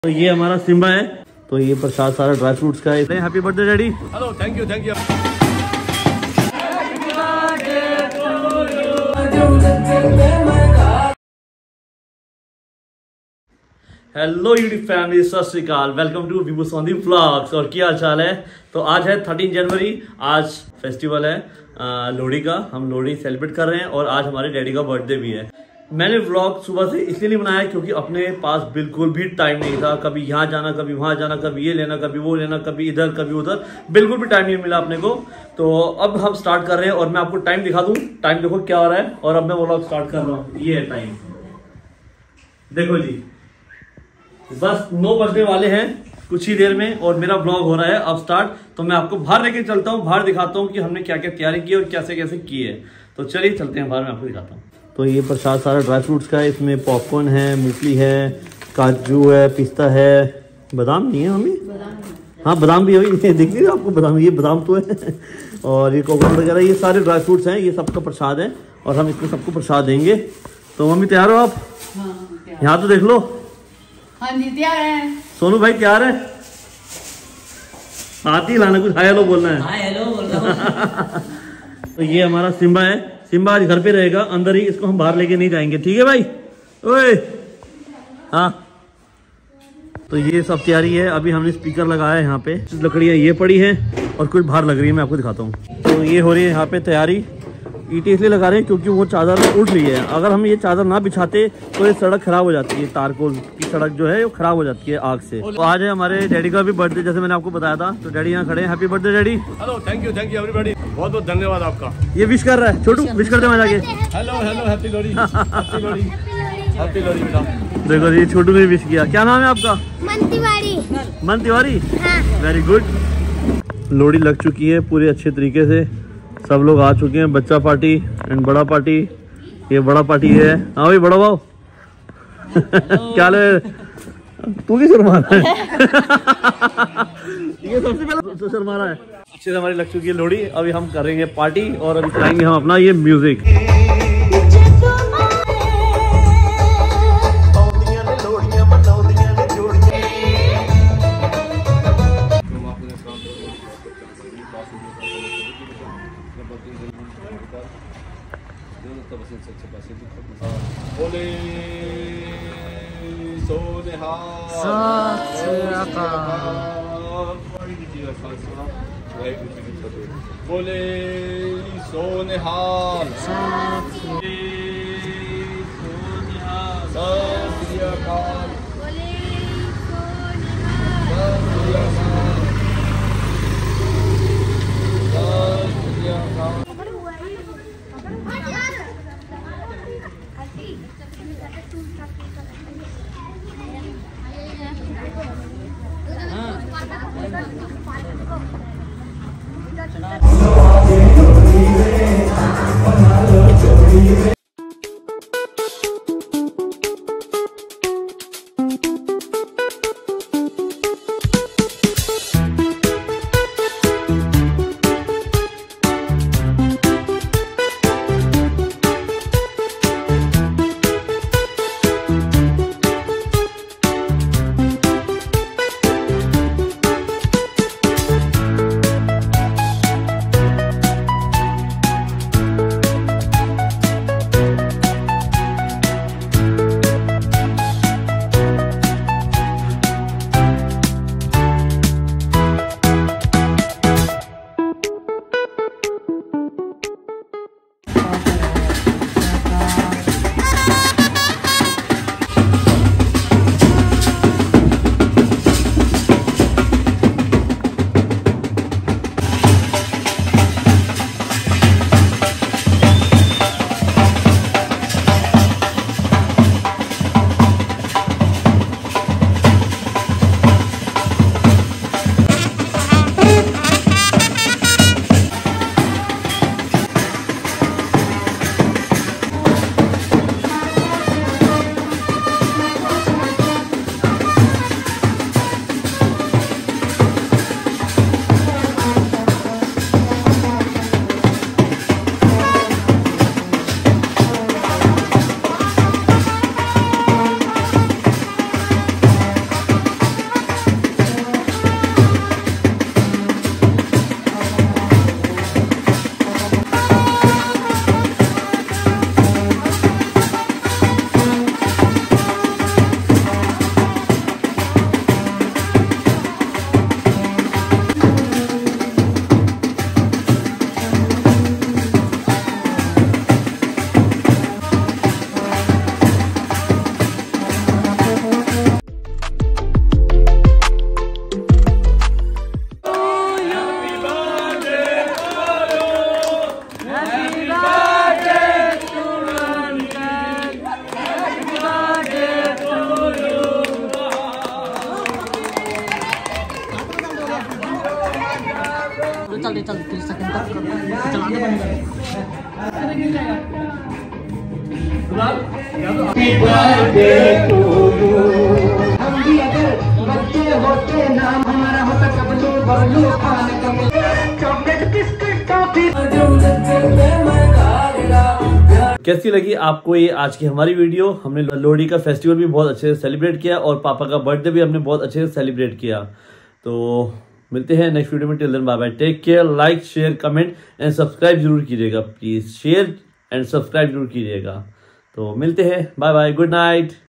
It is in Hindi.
तो ये हमारा सिम्बा है। तो ये प्रसाद सारा ड्राई फ्रूट्स का है। Happy birthday daddy. Hello, thank you thank you. Hello YouTube family, Sat Sri Akal, welcome to Vibhu Sondhi vlogs. और क्या हाल चाल है। तो आज है 13 जनवरी, आज फेस्टिवल है लोहड़ी का। हम लोहड़ी सेलिब्रेट कर रहे हैं और आज हमारे डैडी का बर्थडे भी है। मैंने व्लॉग सुबह से इसलिए नहीं बनाया क्योंकि अपने पास बिल्कुल भी टाइम नहीं था। कभी यहाँ जाना, कभी वहाँ जाना, कभी ये लेना, कभी वो लेना, कभी इधर कभी उधर, बिल्कुल भी टाइम नहीं मिला अपने को। तो अब हम स्टार्ट कर रहे हैं और मैं आपको टाइम दिखा दूँ। टाइम देखो क्या हो रहा है और अब मैं व्लॉग स्टार्ट कर रहा हूँ। ये है टाइम, देखो जी, बस 9 बजने वाले हैं कुछ ही देर में और मेरा ब्लॉग हो रहा है अब स्टार्ट। तो मैं आपको बाहर लेके चलता हूँ, बाहर दिखाता हूँ कि हमने क्या क्या तैयारी की और कैसे कैसे की है। तो चलिए चलते हैं बाहर, मैं आपको दिखाता हूँ। तो ये प्रसाद सारा ड्राई फ्रूट्स का है। इसमें पॉपकॉर्न है, मूंगफली है, काजू है, पिस्ता है, बादाम नहीं है मम्मी? हाँ बादाम भी है, दिख नहीं रहा आपको बादाम? ये बादाम तो है और ये कोकोनट वगैरह, ये सारे ड्राई फ्रूट्स हैं। ये सबका प्रसाद है और हम इसमें सबको प्रसाद देंगे। तो मम्मी तैयार हो आप? यहाँ तो देख लो। हाँ जी तैयार है। सोनू भाई तैयार है? हाथ ही लाना, कुछ हाय हेलो बोलना है। हाय हेलो बोल रहा हूँ। तो ये हमारा सिम्बा है। सिम्बा आज घर पे रहेगा, अंदर ही, इसको हम बाहर लेके नहीं जाएंगे, ठीक है भाई? ओए हाँ। तो ये सब तैयारी है। अभी हमने स्पीकर लगाया है यहाँ पे, लकड़ियाँ ये पड़ी हैं और कुछ बाहर लग रही है, मैं आपको दिखाता हूँ। तो ये हो रही है यहाँ पे तैयारी। ईंटें इसलिए लगा रहे हैं क्योंकि वो चादर उठ रही है। अगर हम ये चादर ना बिछाते तो ये सड़क खराब हो जाती है। तारकोल की सड़क जो है वो खराब हो जाती है आग से। तो आज है हमारे डैडी का भी बर्थडे, जैसे मैंने आपको बताया था। तो डैडी यहाँ खड़े हैं। Happy birthday daddy. Hello, thank you everybody. बहुत बहुत धन्यवाद आपका। ये विश कर रहा है, छोटू विश कर दे मैं जाके। Hello hello, happy Lohri, happy Lohri, happy Lohri बेटा। देखो ये छोटू ने विश किया। क्या नाम है आपका? मन तिवारी। मन तिवारी, हाँ। Very good. लोहड़ी लग चुकी है पूरे अच्छे तरीके से, सब लोग आ चुके हैं। बच्चा पार्टी एंड बड़ा पार्टी। ये बड़ा पार्टी है। हाँ भाई बड़ा भाव क्या ले, तू भी शर्मा रहा है? ये सबसे पहले तो शर्मा रहा है। अच्छे से हमारी लग चुकी है लोहड़ी। अभी हम करेंगे पार्टी और अभी चलाएंगे हम अपना ये म्यूजिक। बोले सोनेहा बोले सोनेहाल चल चल 30 सेकंड तक चलाने कैसी लगी आपको ये आज की हमारी वीडियो? हमने लोहड़ी का फेस्टिवल भी बहुत अच्छे से सेलिब्रेट किया और पापा का बर्थडे भी हमने बहुत अच्छे से सेलिब्रेट किया। तो मिलते हैं नेक्स्ट वीडियो में। Till then bye bye, take care, like share comment and subscribe जरूर कीजिएगा प्लीज। शेयर एंड सब्सक्राइब जरूर कीजिएगा। तो मिलते हैं, बाय बाय, गुड नाइट।